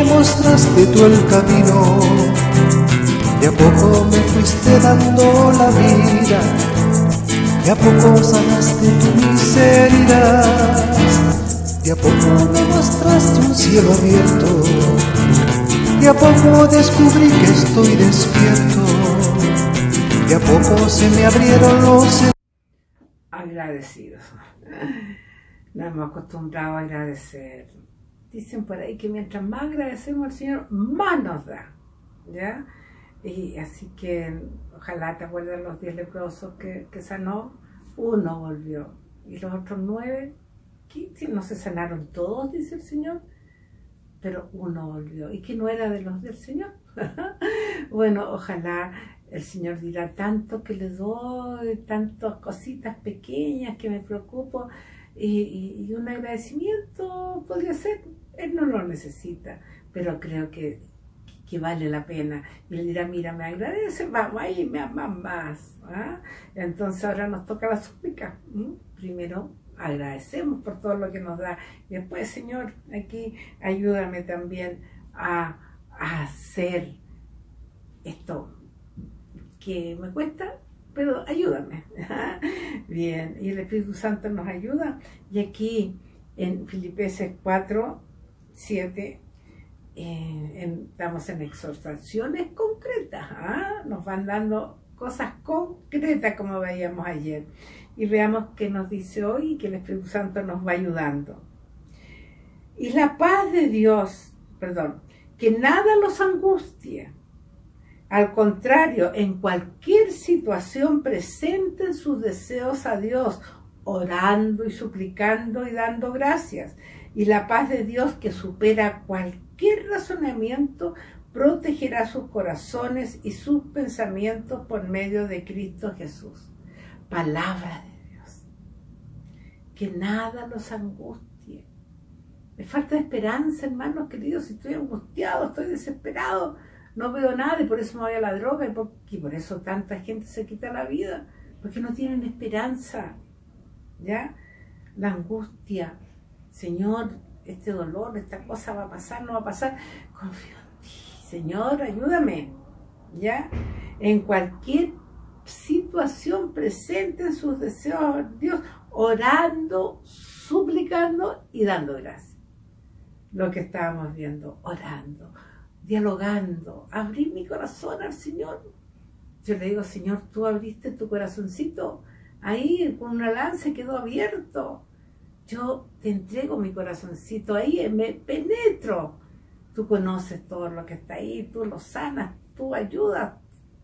me mostraste tú el camino, de a poco me fuiste dando la vida, de a poco sanaste mis heridas, de a poco me mostraste un cielo abierto, de a poco descubrí que estoy despierto, de a poco se me abrieron los... Agradecidos. Nos hemos acostumbrado a agradecer. Dicen por ahí que mientras más agradecemos al Señor, más nos da, ¿ya? Y así que ojalá te acuerdes los 10 leprosos que sanó, uno volvió. Y los otros 9, ¿qué? No se sanaron todos, dice el Señor, pero uno volvió. ¿Y que no era de los del Señor? Bueno, ojalá el Señor dirá tanto que le doy, tantas cositas pequeñas que me preocupo, y un agradecimiento podría ser. Él no lo necesita, pero creo que vale la pena. Y le dirá, mira, me agradece, vamos ahí, me amas más. ¿Ah? Entonces ahora nos toca la súplica. Primero agradecemos por todo lo que nos da. Y después, Señor, aquí ayúdame también a hacer esto que me cuesta, pero ayúdame. Bien, y el Espíritu Santo nos ayuda. Y aquí en Filipenses 4:7 estamos en exhortaciones concretas. Nos van dando cosas concretas como veíamos ayer. Y veamos qué nos dice hoy y que el Espíritu Santo nos va ayudando. Y la paz de Dios, que nada los angustie. Al contrario, en cualquier situación presenten sus deseos a Dios, orando y suplicando y dando gracias. Y la paz de Dios, que supera cualquier razonamiento, protegerá sus corazones y sus pensamientos por medio de Cristo Jesús. Palabra de Dios. Que nada los angustie. Me falta esperanza, hermanos queridos. Estoy angustiado, estoy desesperado. No veo nada y por eso me voy a la droga y por eso tanta gente se quita la vida, porque no tienen esperanza, ¿ya? La angustia, Señor, este dolor, esta cosa va a pasar, no va a pasar, confío en ti, Señor, ayúdame, ¿ya? En cualquier situación presenten sus deseos a Dios, orando, suplicando y dando gracias. Lo que estábamos viendo, orando, dialogando, abrir mi corazón al Señor. Yo le digo, Señor, tú abriste tu corazoncito, ahí con una lanza quedó abierto. Yo te entrego mi corazoncito, ahí me penetro. Tú conoces todo lo que está ahí, tú lo sanas, tú ayudas.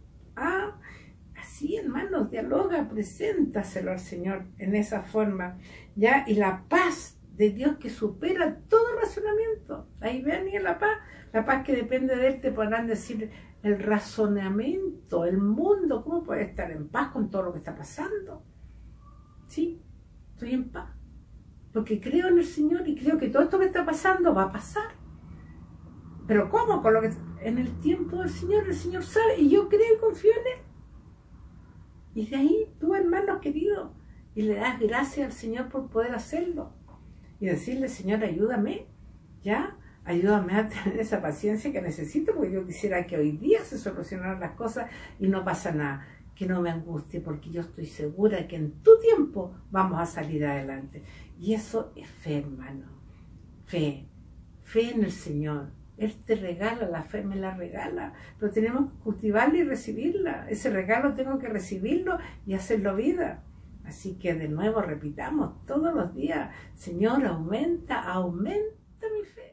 Así, hermanos, dialoga, preséntaselo al Señor en esa forma, ¿ya? Y la paz de Dios que supera todo razonamiento. Ahí ven, y la paz que depende de Él, te podrán decir el razonamiento, el mundo, ¿cómo puede estar en paz con todo lo que está pasando? Sí, estoy en paz, porque creo en el Señor y creo que todo esto que está pasando va a pasar. Pero ¿cómo? Con lo que en el tiempo del Señor, el Señor sabe, y yo creo y confío en Él. Y de ahí tú, hermanos queridos, y le das gracias al Señor por poder hacerlo. Y decirle, Señor, ayúdame, ¿ya? Ayúdame a tener esa paciencia que necesito, porque yo quisiera que hoy día se solucionaran las cosas y no pasa nada. Que no me angustie, porque yo estoy segura que en tu tiempo vamos a salir adelante. Y eso es fe, hermano. Fe en el Señor. Él te regala, la fe me la regala, pero tenemos que cultivarla y recibirla. Ese regalo tengo que recibirlo y hacerlo vida. Así que de nuevo repitamos todos los días, Señor, aumenta mi fe.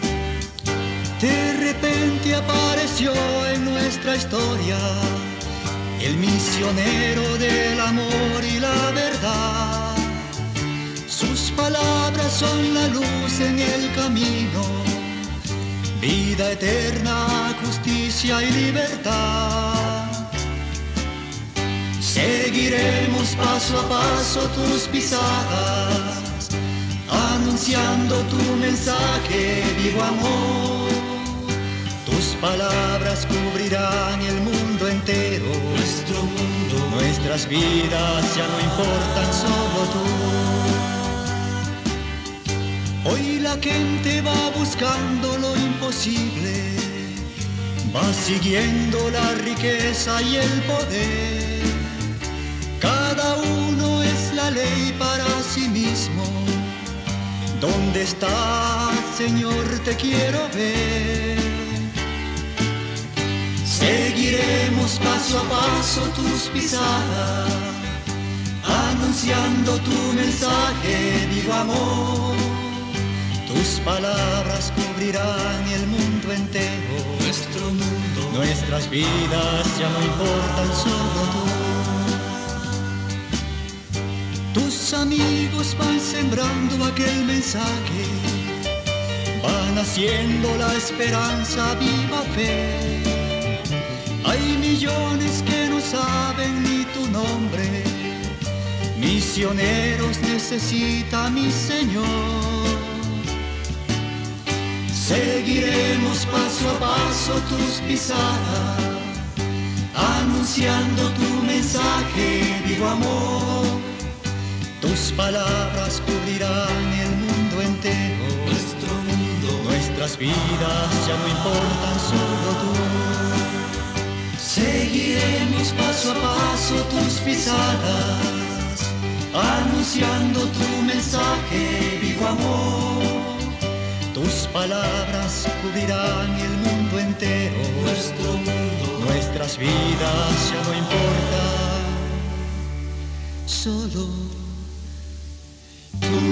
De repente apareció en nuestra historia el misionero del amor y la verdad. Sus palabras son la luz en el camino, vida eterna, justicia y libertad. Seguiremos paso a paso tus pisadas, anunciando tu mensaje, vivo amor. Tus palabras cubrirán el mundo entero, nuestro mundo, nuestras vidas ya no importan, solo tú. Hoy la gente va buscando lo imposible, va siguiendo la riqueza y el poder. Cada uno es la ley para sí mismo. ¿Dónde estás, Señor? Te quiero ver. Seguiremos paso a paso tus pisadas, anunciando tu mensaje, vivo amor. Tus palabras cubrirán el mundo entero, nuestro mundo, nuestras vidas ya no importan, solo tú. Tus amigos van sembrando aquel mensaje, van haciendo la esperanza viva fe. Hay millones que no saben ni tu nombre, misioneros necesita mi Señor. Seguiremos paso a paso tus pisadas, anunciando tu mensaje, vivo amor. Tus palabras cubrirán el mundo entero, nuestro mundo, nuestras vidas ya no importan, solo tú. Seguiremos paso a paso tus pisadas, anunciando tu mensaje, vivo amor. Tus palabras cubrirán el mundo entero, nuestro mundo, nuestras vidas ya no importan, solo tú.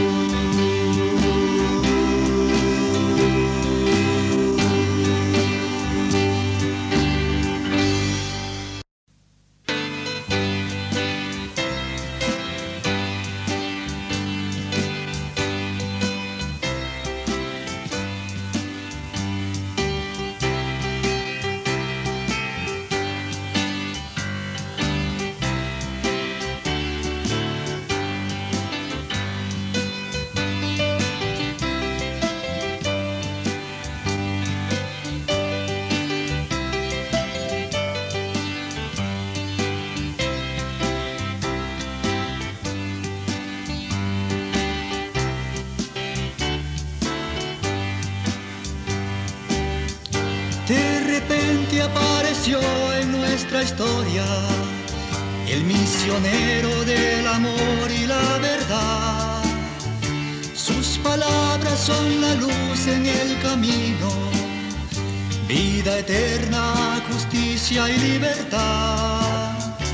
De repente apareció en nuestra historia el misionero del amor y la verdad. Sus palabras son la luz en el camino, vida eterna, justicia y libertad.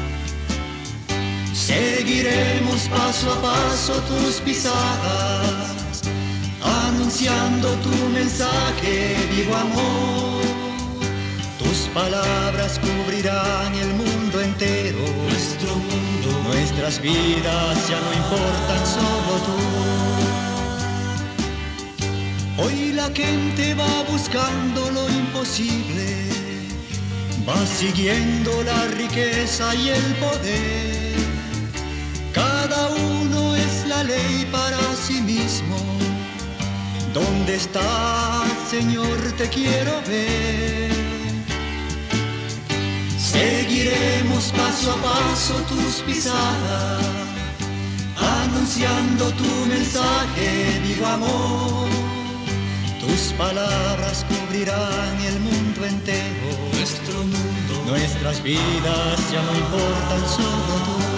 Seguiremos paso a paso tus pisadas, anunciando tu mensaje, vivo amor. Tus palabras cubrirán el mundo entero, nuestro mundo, nuestras vidas ya no importan, solo tú. Hoy la gente va buscando lo imposible, va siguiendo la riqueza y el poder. Cada uno es la ley para sí mismo. ¿Dónde estás, Señor? Te quiero ver. Seguiremos paso a paso tus pisadas, anunciando tu mensaje, vivo amor. Tus palabras cubrirán el mundo entero, nuestro mundo, nuestras vidas ya no importan, solo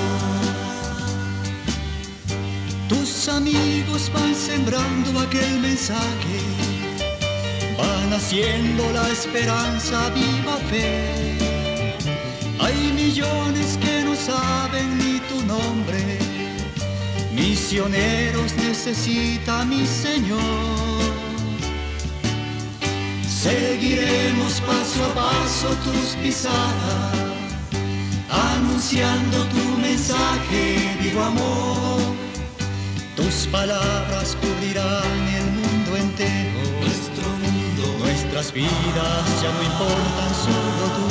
tú. Tus amigos van sembrando aquel mensaje, van haciendo la esperanza viva fe. Hay millones que no saben ni tu nombre, misioneros necesita mi Señor. Seguiremos paso a paso tus pisadas, anunciando tu mensaje, vivo amor. Tus palabras cubrirán el mundo entero, nuestro mundo, nuestras vidas ya no importan, solo tú.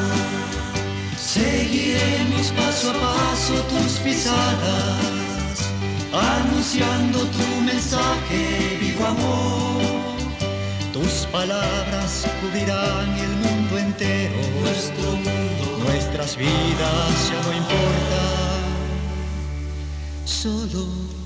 Seguiremos paso a paso tus pisadas, anunciando tu mensaje, vivo amor. Tus palabras cubrirán el mundo entero, nuestro mundo, nuestras vidas ya no importan, solo